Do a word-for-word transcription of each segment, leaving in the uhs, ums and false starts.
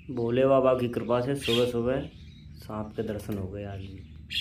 भोले बाबा की कृपा से सुबह सुबह सांप के दर्शन हो गए आज भी।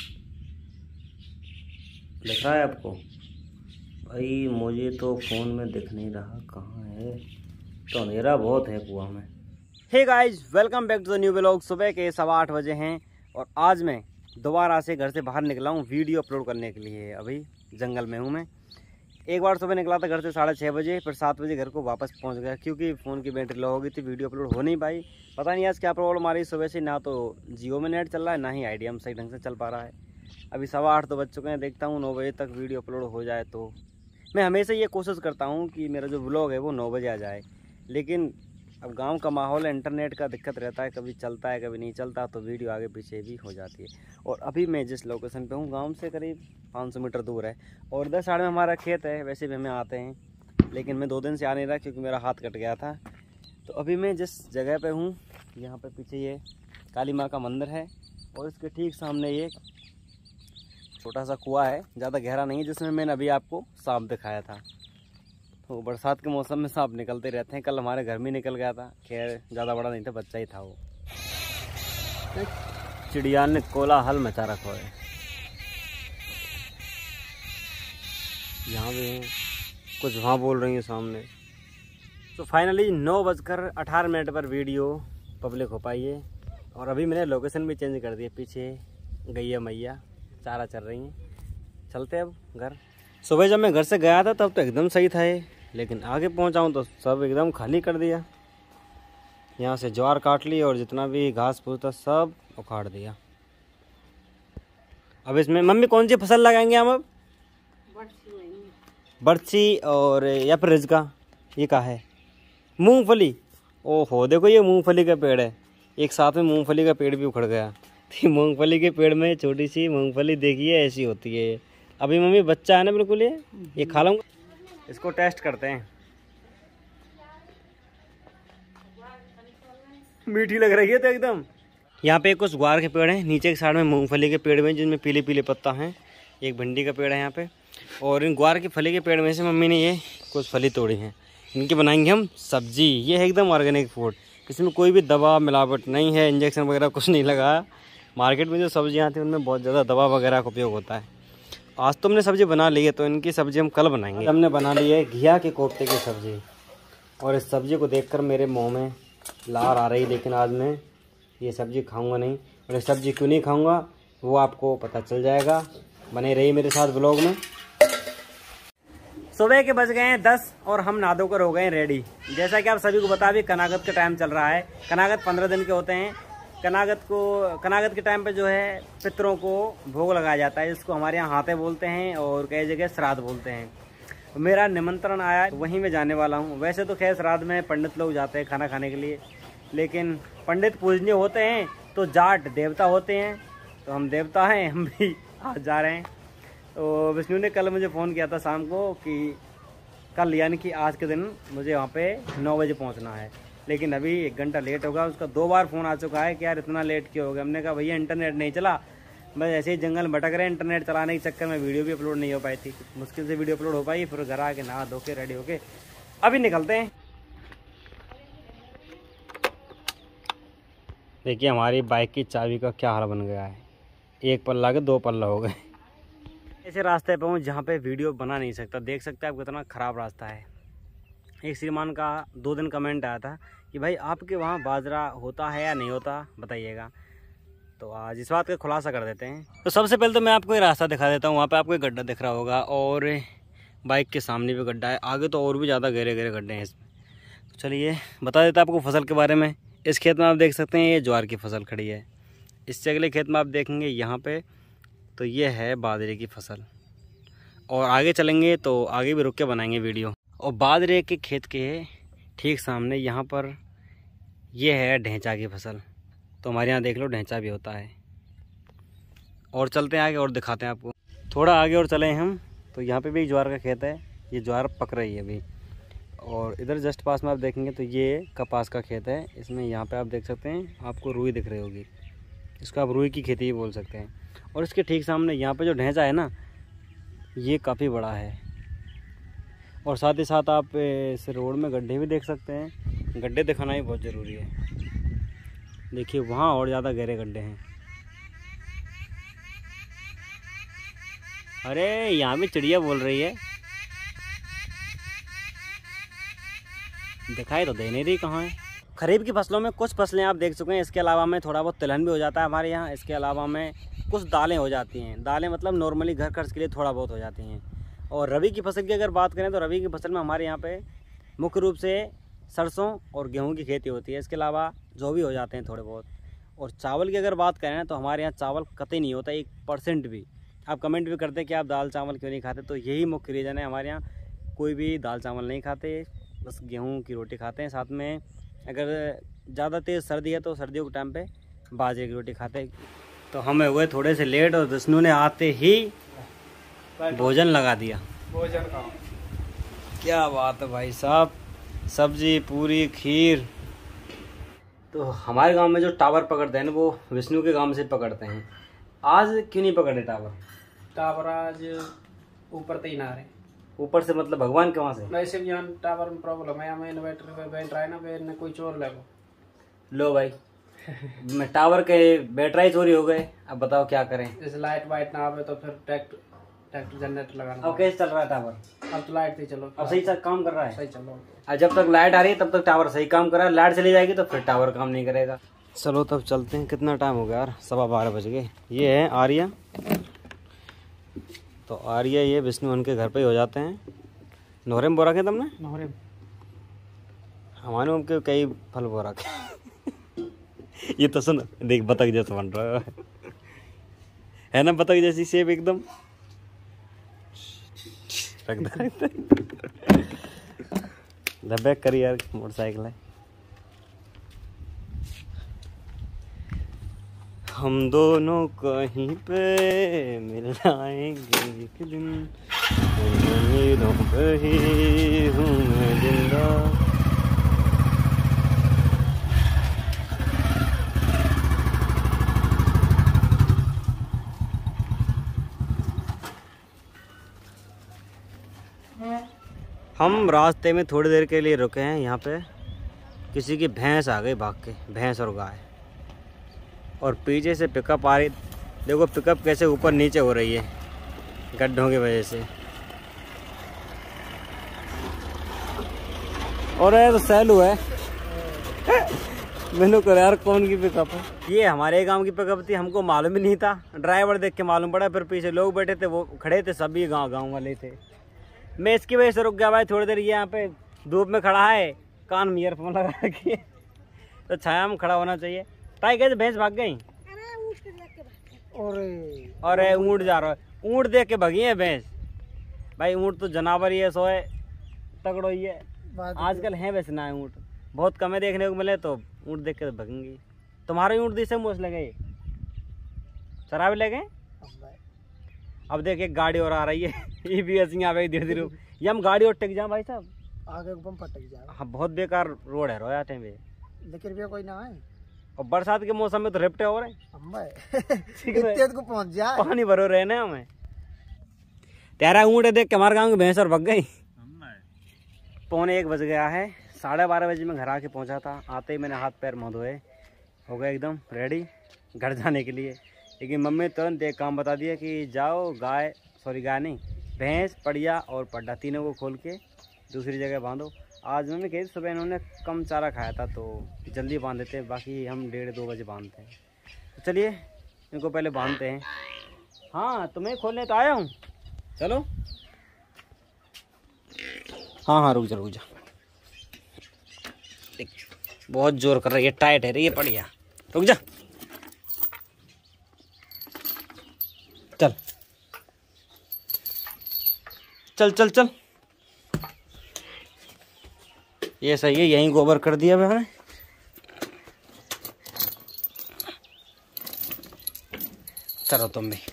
दिख रहा है आपको? भाई मुझे तो फ़ोन में दिख नहीं रहा, कहाँ है? तो अंधेरा बहुत है कुआं में। Hey guys, welcome back to the new vlog. सुबह के सवा आठ बजे हैं और आज मैं दोबारा से घर से बाहर निकला हूँ वीडियो अपलोड करने के लिए। अभी जंगल में हूँ मैं। एक बार सुबह निकला था घर से साढ़े छः बजे, फिर सात बजे घर को वापस पहुँच गया क्योंकि फ़ोन की बैटरी लो हो गई थी, वीडियो अपलोड हो नहीं पाई। पता नहीं आज क्या प्रॉब्लम आ रही सुबह से, ना तो जियो में नेट चल रहा है ना ही आइडिया में सही ढंग से चल पा रहा है। अभी सवा आठ तो बज चुके हैं, देखता हूँ नौ बजे तक वीडियो अपलोड हो जाए। तो मैं हमेशा ये कोशिश करता हूँ कि मेरा जो व्लॉग है वो नौ बजे आ जाए, लेकिन अब गांव का माहौल है, इंटरनेट का दिक्कत रहता है, कभी चलता है कभी नहीं चलता, तो वीडियो आगे पीछे भी हो जाती है। और अभी मैं जिस लोकेशन पे हूँ गांव से करीब पाँच सौ मीटर दूर है और इधर साइड में हमारा खेत है। वैसे भी हमें आते हैं, लेकिन मैं दो दिन से आ नहीं रहा क्योंकि मेरा हाथ कट गया था। तो अभी मैं जिस जगह पे हूँ, यहाँ पे पीछे ये काली माँ का मंदिर है और इसके ठीक सामने ये छोटा सा कुआं है, ज़्यादा गहरा नहीं है, जिसमें मैंने अभी आपको सांप दिखाया था। तो बरसात के मौसम में सांप निकलते रहते हैं। कल हमारे घर में निकल गया था, खैर ज़्यादा बड़ा नहीं था, बच्चा ही था वो। चिड़िया ने कोलाहल मचा रखा है। यहाँ भी है, कुछ वहाँ बोल रही है सामने। तो फाइनली नौ बजकर अठारह मिनट पर वीडियो पब्लिक हो पाई है और अभी मैंने लोकेशन भी चेंज कर दी। पीछे गैया मैया चारा चल रही हैं। चलते अब घर। सुबह जब मैं घर से गया था तब तो एकदम सही था ये, लेकिन आगे पहुंचा हूं तो सब एकदम खाली कर दिया। यहाँ से ज्वार काट ली और जितना भी घास फूस था सब उखाड़ दिया। अब इसमें मम्मी कौन सी फसल लगाएंगे हम अब? बरछी और या फिर रिजका, ये क्या है? मूंगफली। ओहो, देखो ये मूंगफली का पेड़ है, एक साथ में मूंगफली का पेड़ भी उखड़ गया। तो मूंगफली के पेड़ में छोटी सी मूंगफली देखिए ऐसी होती है। अभी मम्मी बच्चा है ना बिल्कुल, ये ये खा लूँगा। इसको टेस्ट करते हैं। मीठी लग रही है तो एकदम। यहाँ पे कुछ ग्वार के पेड़ हैं, नीचे के साइड में मूंगफली के पेड़ में जिनमें पीले पीले पत्ता हैं। एक भिंडी का पेड़ है यहाँ पे, और इन ग्वार के फली के पेड़ में से मम्मी ने ये कुछ फली तोड़ी हैं। इनकी बनाएंगे हम सब्जी। ये है एकदम ऑर्गेनिक फूड, इसमें कोई भी दवा मिलावट नहीं है, इंजेक्शन वगैरह कुछ नहीं लगा। मार्केट में जो सब्जियाँ आती हैं उनमें बहुत ज़्यादा दवा वगैरह का उपयोग होता है। आज तो हमने सब्ज़ी बना ली है, तो इनकी सब्ज़ी हम कल बनाएंगे। हमने बना ली है घिया के कोफ्ते की सब्ज़ी, और इस सब्ज़ी को देखकर मेरे मुंह में लार आ रही, लेकिन आज मैं ये सब्ज़ी खाऊंगा नहीं। और ये सब्ज़ी क्यों नहीं खाऊंगा वो आपको पता चल जाएगा, बने रहिए मेरे साथ ब्लॉग में। सुबह के बज गए हैं दस और हम नहा धोकर हो गए हैं रेडी। जैसा कि आप सभी को बता, भी कनागत का टाइम चल रहा है। कनागत पंद्रह दिन के होते हैं। कनागत को कनागत के टाइम पे जो है पितरों को भोग लगाया जाता है, जिसको हमारे यहाँ हाथे बोलते हैं और कई जगह श्राद्ध बोलते हैं। मेरा निमंत्रण आया, वहीं मैं जाने वाला हूँ। वैसे तो खैर श्राद्ध में पंडित लोग जाते हैं खाना खाने के लिए, लेकिन पंडित पूजनीय होते हैं तो जाट देवता होते हैं, तो हम देवता हैं, हम भी आज जा रहे हैं। तो विष्णु ने कल मुझे फ़ोन किया था शाम को कि कल यानी कि आज के दिन मुझे वहाँ पे नौ बजे पहुँचना है, लेकिन अभी एक घंटा लेट होगा। उसका दो बार फ़ोन आ चुका है कि यार इतना लेट क्यों हो गया। हमने कहा भैया इंटरनेट नहीं चला, बस ऐसे ही जंगल भटक रहे। इंटरनेट चलाने के चक्कर में वीडियो भी अपलोड नहीं हो पाई थी, मुश्किल से वीडियो अपलोड हो पाई। फिर घर आके नहा धो के रेडी होके अभी निकलते हैं। देखिए हमारी बाइक की चाबी का क्या हाल बन गया है, एक पल्ला के दो पल्ला हो गए। ऐसे रास्ते पे हूँ जहाँ पे वीडियो बना नहीं सकता। देख सकते हैं आप कितना ख़राब रास्ता है। एक श्रीमान का दो दिन कमेंट आया था कि भाई आपके वहाँ बाजरा होता है या नहीं होता, बताइएगा। तो आज इस बात का खुलासा कर देते हैं। तो सबसे पहले तो मैं आपको ये रास्ता दिखा देता हूँ। वहाँ पे आपको एक गड्ढा दिख रहा होगा और बाइक के सामने भी गड्ढा है, आगे तो और भी ज़्यादा गहरे गहरे गड्ढे हैं इसमें। तो चलिए बता देता आपको फसल के बारे में। इस खेत में आप देख सकते हैं ये ज्वार की फसल खड़ी है। इससे अगले खेत में आप देखेंगे यहाँ पर, तो ये है बाजरे की फसल। और आगे चलेंगे तो आगे भी रुक के बनाएंगे वीडियो। और बाजरे के खेत के ठीक सामने यहाँ पर ये है ढेंचा की फसल। तो हमारे यहाँ देख लो ढेंचा भी होता है। और चलते हैं आगे और दिखाते हैं आपको। थोड़ा आगे और चले हम तो यहाँ पे भी ज्वार का खेत है। ये ज्वार पक रही है अभी। और इधर जस्ट पास में आप देखेंगे तो ये कपास का खेत है। इसमें यहाँ पे आप देख सकते हैं, आपको रुई दिख रही होगी, इसको आप रुई की खेती ही बोल सकते हैं। और इसके ठीक सामने यहाँ पे जो ढेंचा है ना, ये काफ़ी बड़ा है। और साथ ही साथ आप इस रोड में गड्ढे भी देख सकते हैं। गड्ढे दिखाना ही बहुत ज़रूरी है। देखिए वहाँ और ज़्यादा गहरे गड्ढे हैं। अरे यहाँ भी चिड़िया बोल रही है, दिखाई तो दे नहीं रही कहाँ है। खरीफ की फसलों में कुछ फसलें आप देख चुके हैं, इसके अलावा में थोड़ा बहुत तिलहन भी हो जाता है हमारे यहाँ। इसके अलावा में कुछ दालें हो जाती हैं, दालें मतलब नॉर्मली घर खर्च के लिए थोड़ा बहुत हो जाती हैं। और रबी की फसल की अगर बात करें तो रबी की फसल में हमारे यहाँ पे मुख्य रूप से सरसों और गेहूं की खेती होती है। इसके अलावा जो भी हो जाते हैं थोड़े बहुत। और चावल की अगर बात करें तो हमारे यहाँ चावल कतई नहीं होता, एक परसेंट भी। आप कमेंट भी करते हैं कि आप दाल चावल क्यों नहीं खाते, तो यही मुख्य रीज़न है। हमारे यहाँ कोई भी दाल चावल नहीं खाते, बस गेहूँ की रोटी खाते हैं। साथ में अगर ज़्यादा तेज़ सर्दी है तो सर्दियों के टाइम पे बाजरे की रोटी खाते हैं। तो हमें हुए थोड़े से लेट और विष्णु ने आते ही भोजन लगा दिया। भोजन का क्या बात है भाई साहब, सब्जी पूरी खीर। तो हमारे गांव में जो टावर पकड़ते हैं ना वो विष्णु के गांव से पकड़ते हैं। आज क्यों नहीं पकड़े टावर? टावर आज ऊपर तक ही ना रहे। ऊपर से मतलब भगवान के वहाँ से? वैसे भी यहाँ टावर में प्रॉब्लम है, हमें इन्वर्टर पे बैठ रहा है ना, फिर कोई चोर लगो। लो भाई मैं टावर के बैटरी चोरी हो गए, अब बताओ क्या करें। जैसे लाइट वाइट ना आवे तो फिर ट्रैक्टर ट्रैक्टर जनरेटर लगाना। अब कैसे चल रहा है टावर? अब तो लाइट थी, चलो अब सही चल काम कर रहा है। सही चलो। और जब तक लाइट आ रही है तब तक टावर सही काम कर रहा है, लाइट चली जाएगी तो फिर टावर काम नहीं करेगा। चलो तब चलते हैं। कितना टाइम हो गया यार? सवा बारह बज गए। ये है आर्या, तो आर्या ये विष्णु उनके घर पे ही हो जाते हैं। नोहरे में बोरा के तुमने? नोहरे हमारे उनके कई फल बोरा के ये तो सुन, देख बतख जैसा बन रहा है है ना, बतख जैसी सेब एकदम। रख दे बैक कर यार, मोटरसाइकिल है। हम दोनों कहीं पे मिल जाएंगे एक दिन, उम्मीदों पे ही हूँ मैं जिंदा। हम रास्ते में थोड़ी देर के लिए रुके हैं। यहाँ पे किसी की भैंस आ गई भाग के, भैंस और गाय। और पीछे से पिकअप आ रही, देखो पिकअप कैसे ऊपर नीचे हो रही है गड्ढों की वजह से। और ये तो सैलू है मैंने कहा यार कौन की पिकअप है? ये हमारे गांव की पिकअप थी, हमको मालूम ही नहीं था। ड्राइवर देख के मालूम पड़ा, फिर पीछे लोग बैठे थे, वो खड़े थे, सभी गाँव गाँव वाले थे। मैं इसकी वजह से रुक गया भाई थोड़ी देर। ये यहाँ पे धूप में खड़ा है, कान में ईयरफोन लगा रखी है, तो छाया में खड़ा होना चाहिए। ताई कैसे भैंस भाग गई? और ऊँट जा रहा है, ऊँट देख के भगी है भैंस। भाई ऊँट तो जानवर ही है, सोए तगड़ो ही है। आजकल है वैसे ना ऊँट, बहुत कम है देखने को मिले, तो ऊँट देख के भगेंगी। तुम्हारे ऊँट दिसे मोस लगे, शराब ले गए। अब देख एक गाड़ी और आ रही है ये भी ऐसी आ गई धीरे धीरे। ये हम गाड़ी और टिक जाए भाई साहब, आगे बम पटक जाए। हाँ बहुत बेकार रोड है रोया टाइम पे, लेकिन भी कोई ना है। और बरसात के मौसम में तो रिप्टे हो रहे हैं को पहुंच जाए, पानी भरो रहे ना हमें। तेरा ऊँट देख के हमारे गाँव की भैंस और भग गई। पौने एक बज गया है, साढ़े बारह बजे मैं घर आके पहुंचा था। आते ही मैंने हाथ पैर मुँह धोए, हो गए एकदम रेडी घर जाने के लिए। लेकिन मम्मी तुरंत एक काम बता दिया कि जाओ गाय, सॉरी गाय नहीं, भैंस, पड़िया और पड्डा तीनों को खोल के दूसरी जगह बांधो। आज मम्मी कही सुबह इन्होंने कम चारा खाया था तो जल्दी बांध देते, बाकी हम डेढ़ दो बजे बांधते हैं। तो चलिए इनको पहले बांधते हैं। हाँ तुम्हें खोलने तो आया हूँ, चलो। हाँ हाँ रुक जा रुक जा, बहुत जोर कर रही है, टाइट है ये पड़िया, रुक जा। चल चल चल चल, ये सही है, यहीं गोबर कर दिया मैंने। चलो तुम भी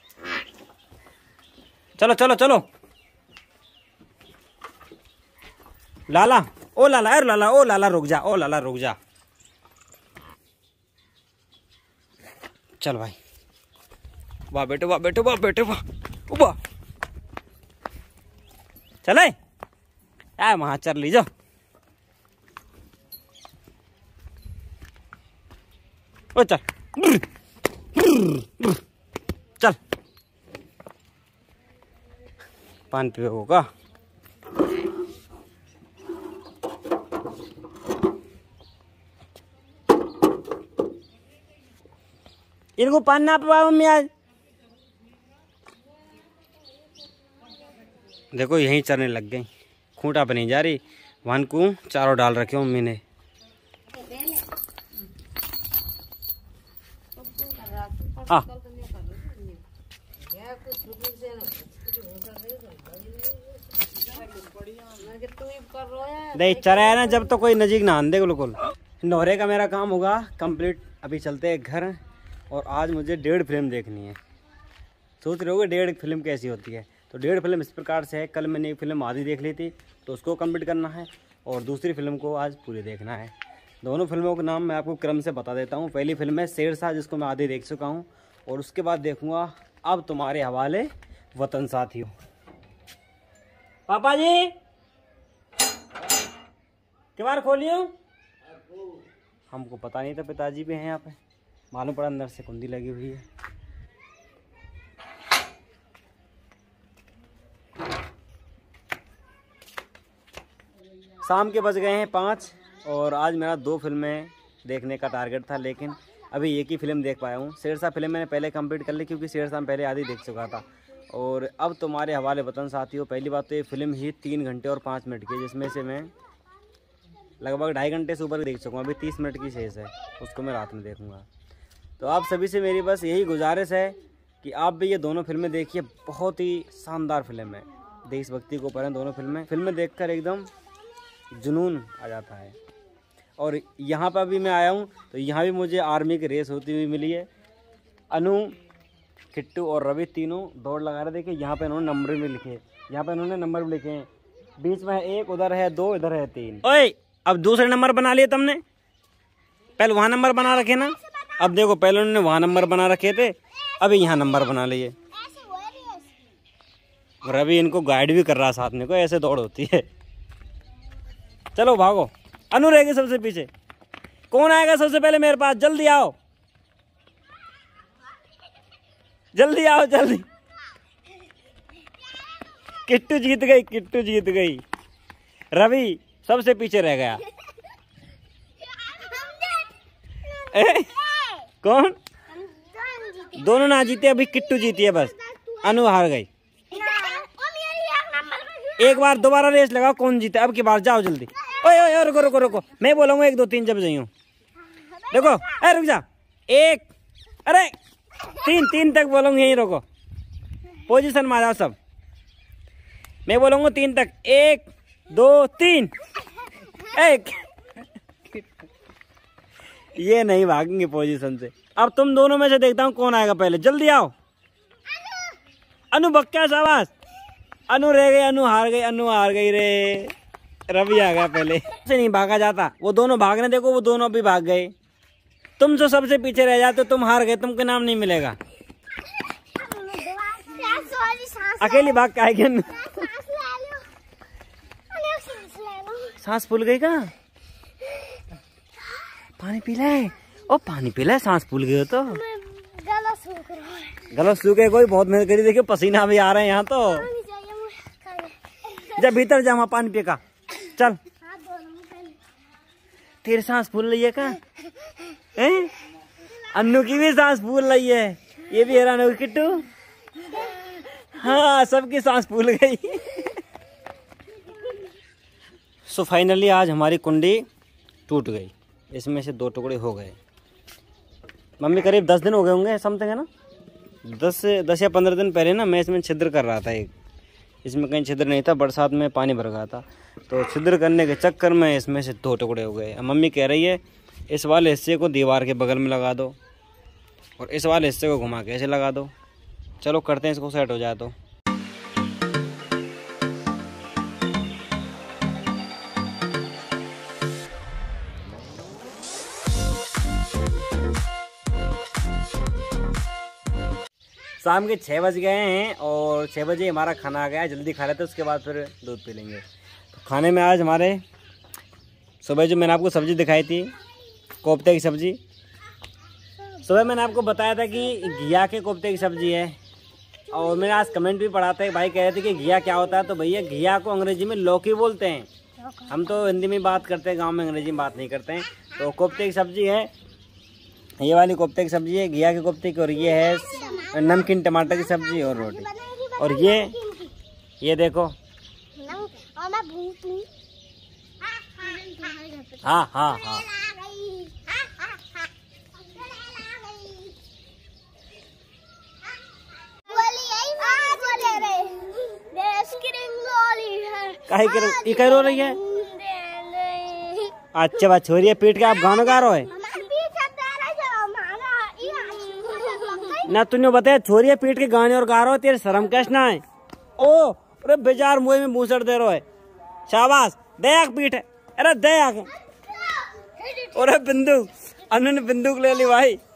चलो चलो चलो। लाला ओ लाला यार, लाला ओ लाला रुक जा, ओ लाला रुक जा। चल भाई, वाह बेटे वाह बेटे वाह बेटे वाह वाह। चले आ वहां चल लीजो। ओ चल चल पानी पियोगा। इनको पानी ना पिलाओ मम्मी आज। देखो यहीं चरने लग गई, खूंटा पे नहीं जा रही। वन को चारों डाल रखे मम्मी ने। आ नहीं चरा है ना, जब तो कोई नजीक ना आंदे बिल्कुल। नोहरे का मेरा काम होगा कंप्लीट। अभी चलते हैं घर और आज मुझे डेढ़ फिल्म देखनी है। सोच रहे होगे डेढ़ फिल्म कैसी होती है, तो डेढ़ फिल्म इस प्रकार से है। कल मैंने एक फिल्म आधी देख ली थी तो उसको कंप्लीट करना है और दूसरी फिल्म को आज पूरी देखना है। दोनों फिल्मों के नाम मैं आपको क्रम से बता देता हूँ। पहली फिल्म है शेरशाह, जिसको मैं आधी देख चुका हूँ, और उसके बाद देखूँगा अब तुम्हारे हवाले वतन साथियों। पापा जी किबार खोलियो। हमको पता नहीं था पिताजी भी हैं यहाँ पे, मालूम पड़ा अंदर से कुंडी लगी हुई है। शाम के बज गए हैं पाँच और आज मेरा दो फिल्में देखने का टारगेट था, लेकिन अभी एक ही फिल्म देख पाया हूँ। शेरशाह फिल्म मैंने पहले कंप्लीट कर ली क्योंकि शेरशाह में पहले आधी देख चुका था। और अब तुम्हारे हवाले वतन साथियों, पहली बात तो ये फिल्म ही तीन घंटे और पाँच मिनट की, जिसमें से मैं लगभग ढाई घंटे से ऊपर देख चुका हूँ। अभी तीस मिनट की शेष है, उसको मैं रात में देखूँगा। तो आप सभी से मेरी बस यही गुजारिश है कि आप भी ये दोनों फिल्में देखिए। बहुत ही शानदार फिल्म है, देशभक्ति को ऊपर है दोनों फिल्में। फिल्में देखकर एकदम जुनून आ जाता है। और यहाँ पर भी मैं आया हूँ तो यहाँ भी मुझे आर्मी की रेस होती हुई मिली है। अनु, किट्टू और रवि तीनों दौड़ लगा रहे। देखिए यहाँ पे इन्होंने नंबर भी लिखे, यहाँ पे इन्होंने नंबर भी लिखे हैं। बीच में एक, उधर है दो, इधर है तीन। ओए अब दूसरे नंबर बना लिए तुमने, पहले वहाँ नंबर बना रखे ना। अब देखो पहले उन्होंने वहाँ नंबर बना रखे थे, अभी यहाँ नंबर बना लिए। रवि इनको गाइड भी कर रहा साथ में, को ऐसे दौड़ होती है। चलो भागो, अनु रहेगी सबसे पीछे। कौन आएगा सबसे पहले मेरे पास? जल्दी आओ, जल्दी आओ, जल्दी। किट्टू जीत गई, किट्टू जीत गई। रवि सबसे पीछे रह गया। ए, कौन? दोनों ना जीते, अभी किट्टू जीती है बस। अनु हार गई। एक बार दोबारा रेस लगाओ, कौन जीते अब की बार। जाओ जल्दी। ओए ओए रुको रुको रुको, मैं बोलूँगा एक दो तीन जब जाइयो। देखो अरे रुक जा, एक, अरे तीन, तीन तक बोलूँगा, यहीं रुको, पोजीशन में आ जाओ सब। मैं बोलूँगा तीन तक, एक दो तीन। एक ये नहीं भागेंगे पोजीशन से। अब तुम दोनों में से देखता हूँ कौन आएगा पहले। जल्दी आओ। अनु बक्का शाबाश। अनु रह गई, अनु हार गई, अनु हार गई रे। रवि आ गया पहले। से नहीं भागा जाता, वो दोनों भागने, देखो वो दोनों भी भाग गए। तुम जो सबसे पीछे रह जाते हो, तुम हार गए, तुमको नाम नहीं मिलेगा। अकेली भाग के आएगी अनु। सांस फूल गई का? पानी पी ले। ओ पानी पी ले, सांस फूल गई हो तो। गलत सूख है, कोई बहुत मेहनत करी, देखिए पसीना भी आ रहा है यहाँ तो। जब भीतर जा, वहाँ पानी पिएगा। चल, तेरी सांस फूल रही है का? हैं? अन्नू की भी सांस फूल रही है, ये भी हैरान हो गई। किट्टू, हाँ सबकी सांस फूल गई। सो फाइनली आज हमारी कुंडी टूट गई, इसमें से दो टुकड़े हो गए। मम्मी करीब दस दिन हो गए होंगे समथिंग, है ना? दस से दस या पंद्रह दिन पहले ना मैं इसमें छिद्र कर रहा था एक, इसमें कहीं छिद्र नहीं था, बरसात में पानी भर गया था, तो छिद्र करने के चक्कर में इसमें से दो टुकड़े हो गए। मम्मी कह रही है इस वाले हिस्से को दीवार के बगल में लगा दो और इस वाले हिस्से को घुमा के ऐसे लगा दो। चलो करते हैं, इसको सेट हो जाए तो। शाम के छः बज गए हैं और छः बजे हमारा खाना आ गया है। जल्दी खा लेते हैं, उसके बाद फिर दूध पी लेंगे। तो खाने में आज हमारे सुबह जो मैंने आपको सब्ज़ी दिखाई थी, कोफ्ते की सब्ज़ी, सुबह मैंने आपको बताया था कि घिया के कोफ्ते की सब्जी है, और मैंने आज कमेंट भी पढ़ा था, भाई कह रहे थे कि घिया क्या होता है। तो भैया घिया को अंग्रेजी में लौकी बोलते हैं, हम तो हिंदी में बात करते हैं, गांव में अंग्रेजी में बात नहीं करते हैं। तो कोफ्ते की सब्जी है, ये वाली कोफ्ते की सब्जी है, घिया के कोफ्ते की, और ये है नमकीन टमाटर की सब्जी और रोटी। और ये ये देखो, हाँ हाँ हाँ काहे कर ये कह रो रही है। अच्छा बात छोड़िए, पीट के आप गाना गा रहे हो ना, तूने बताया छोड़िए पीट के गाने और गा रहे हो, तेरे शर्म कैस ना है। ओ अरे बेजार मुँह में मूसड़ दे रहे हो, शाबाश दया पीठ है, अरे दया। अरे बंदूक, अन्नू ने बंदूक ले ली भाई।